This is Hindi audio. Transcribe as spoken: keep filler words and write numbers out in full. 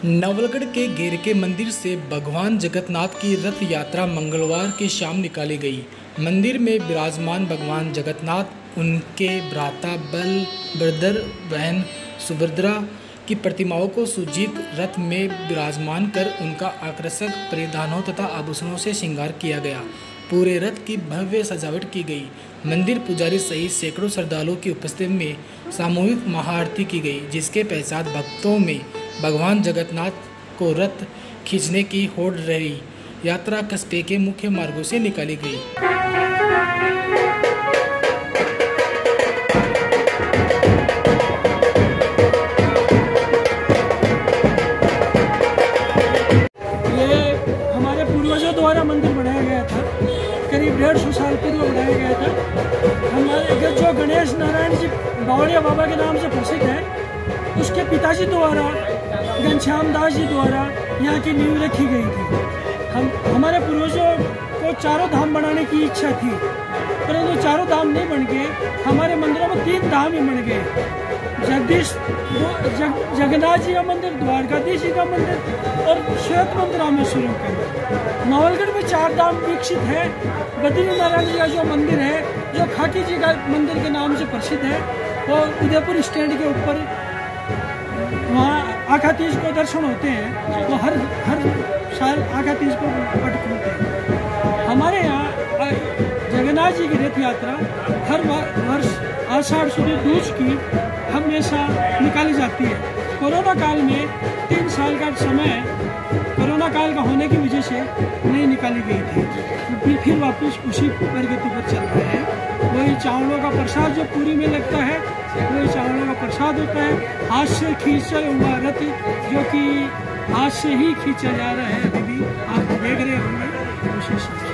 नवलगढ़ के गेरके मंदिर से भगवान जगन्नाथ की रथ यात्रा मंगलवार की शाम निकाली गई। मंदिर में विराजमान भगवान जगन्नाथ, उनके भ्राता बलभद्र, बहन सुभद्रा की प्रतिमाओं को सुसज्जित रथ में विराजमान कर उनका आकर्षक परिधानों तथा आभूषणों से श्रृंगार किया गया। पूरे रथ की भव्य सजावट की गई। मंदिर पुजारी सहित सैकड़ों श्रद्धालुओं की उपस्थिति में सामूहिक महाआरती की गई, जिसके पश्चात भक्तों में भगवान जगन्नाथ को रथ खींचने की होड़ रही। यात्रा कस्बे के मुख्य मार्गों से निकाली गई। ये हमारे पूर्वजों द्वारा मंदिर बनाया गया था। करीब डेढ़ सौ साल पूर्व बनाया गया था। हमारे जो गणेश नारायण जी बावड़िया बाबा के नाम से प्रसिद्ध है, उसके पिताजी द्वारा घनश्याम दास जी द्वारा यहाँ की नींव रखी गई थी। हम हमारे पूर्वजों को चारों धाम बनाने की इच्छा थी, परंतु चारों धाम नहीं बन गए। हमारे मंदिरों में तीन धाम ही बन गए। जगदीश जग, जगन्नाथ जी का मंदिर, द्वारकाधीश जी का मंदिर और श्वेत मंदिर रामेश्वरम का। नवलगढ़ में चार धाम विकसित है। बद्रीनारायण जी का जो मंदिर है, जो खाकी जी का मंदिर के नाम से प्रसिद्ध है, और उदयपुर स्टैंड के ऊपर वहाँ आखातीज को दर्शन होते हैं। तो हर हर साल आखातीज को पट खुलते हैं। हमारे यहाँ जगन्नाथ जी की रथ यात्रा हर वर्ष आषाढ़ शुद्ध दूज की हमेशा निकाली जाती है। कोरोना काल में तीन साल का समय कोरोना काल का होने की वजह से नहीं निकाली गई थी। फिर फिर वापस उसी प्रगति पर चल रहे हैं। वही चावलों का प्रसाद जो पूरी में लगता है, वही चावलों का प्रसाद होता है। हाथ से खींचा हुआ रथ, जो कि हाथ से ही खींचा जा रहा है, अभी भी आप देख रहे होंगे।